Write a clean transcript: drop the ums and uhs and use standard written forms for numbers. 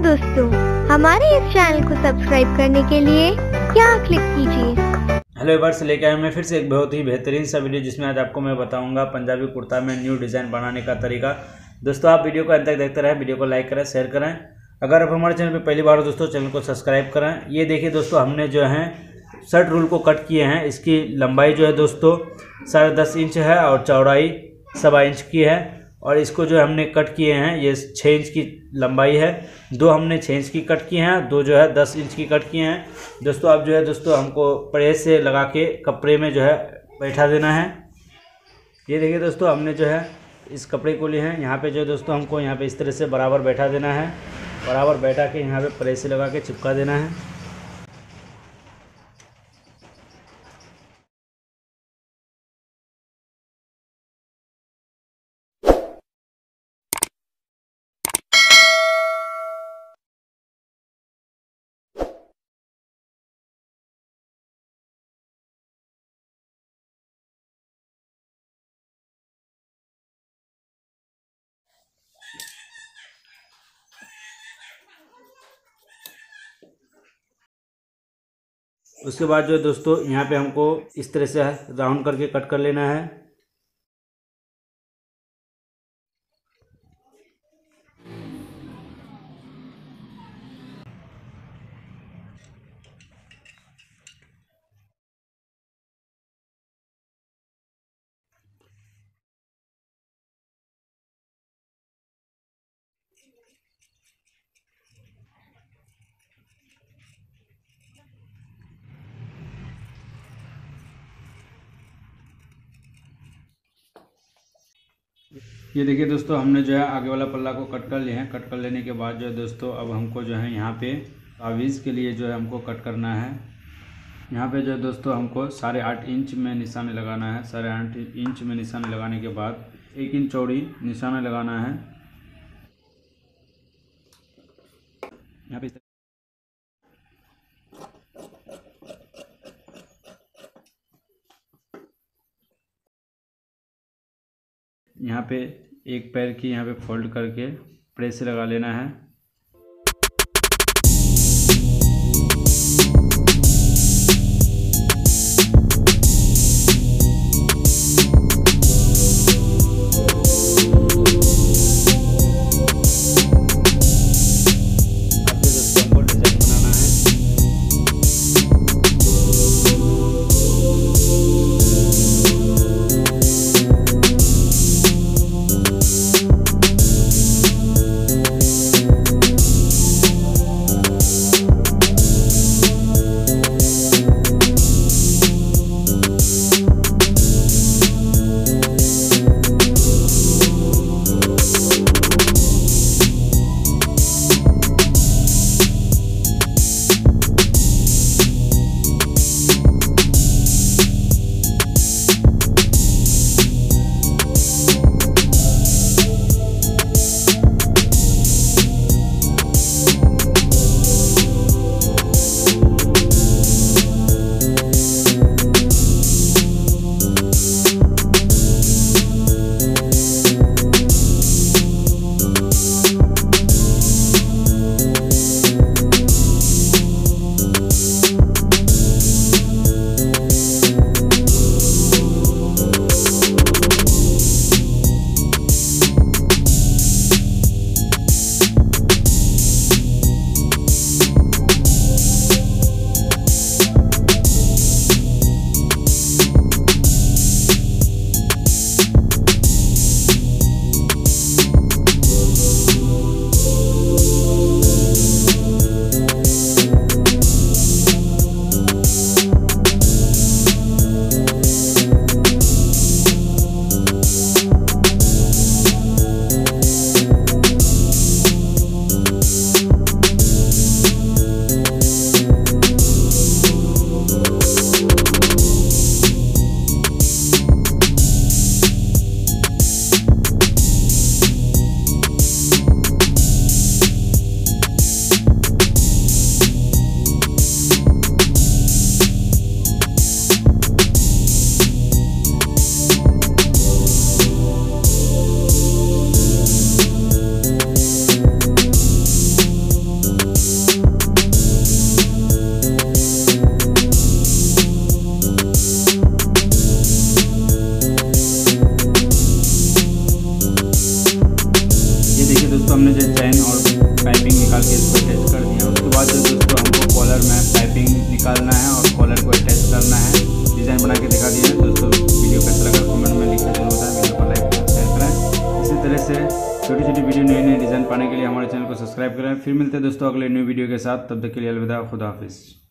दोस्तों, हमारे इस चैनल को सब्सक्राइब करने के लिए यहाँ क्लिक कीजिए। हेलो वर्ष लेके आया मैं फिर से एक बहुत ही बेहतरीन सा वीडियो, जिसमें आज आपको मैं बताऊंगा पंजाबी कुर्ता में न्यू डिज़ाइन बनाने का तरीका। दोस्तों आप वीडियो को अंत तक देखते रहें, वीडियो को लाइक करें, शेयर करें। अगर आप हमारे चैनल पर पहली बार हो दोस्तों, चैनल को सब्सक्राइब करें। ये देखिए दोस्तों, हमने जो है शर्ट रूल को कट किए हैं। इसकी लंबाई जो है दोस्तों 10.5 इंच है और चौड़ाई 1.25 इंच की है। और इसको जो हमने कट किए हैं, ये 6 इंच की लंबाई है। दो हमने 6 इंच की कट किए हैं, दो जो है 10 इंच की कट किए हैं। दोस्तों अब जो है दोस्तों हमको प्रेस से लगा के कपड़े में जो है बैठा देना है। ये देखिए दोस्तों, हमने जो है इस कपड़े को लिए हैं। यहाँ पे जो है दोस्तों हमको यहाँ पे इस तरह से बराबर बैठा देना है। बराबर बैठा के यहाँ पे प्रेस से लगा के चिपका देना है। उसके बाद जो है दोस्तों यहाँ पे हमको इस तरह से राउंड करके कट कर लेना है। ये देखिए दोस्तों, हमने जो है आगे वाला पल्ला को कट कर लिए हैं। कट कर लेने के बाद जो है दोस्तों अब हमको जो है यहाँ पे तावीज़ के लिए जो है हमको कट करना है। यहाँ पे जो है दोस्तों हमको 8.5 इंच में निशाने लगाना है। 8.5 इंच में निशाने लगाने के बाद 1 इंच चौड़ी निशाने लगाना है। यहाँ पे यहाँ पे एक पैर की यहाँ पे फोल्ड करके प्रेस से लगा लेना है। डिज़ाइन और पाइपिंग निकाल के इसको अटैच कर दिया। उसके बाद जो दोस्तों हमको कॉलर में पाइपिंग निकालना है और कॉलर को अटैच करना है। डिज़ाइन बना के दिखा दिया है दोस्तों। वीडियो कैसा लगा कमेंट में लिखना जरूर बताएं। वीडियो को लाइक करें, शेयर करें। इसी तरह से छोटी छोटी वीडियो नए नए डिज़ाइन पाने के लिए हमारे चैनल को सब्सक्राइब करें। फिर मिलते हैं दोस्तों अगले न्यू वीडियो के साथ। तब तक के लिए अलविदा, खुदा हाफिज़।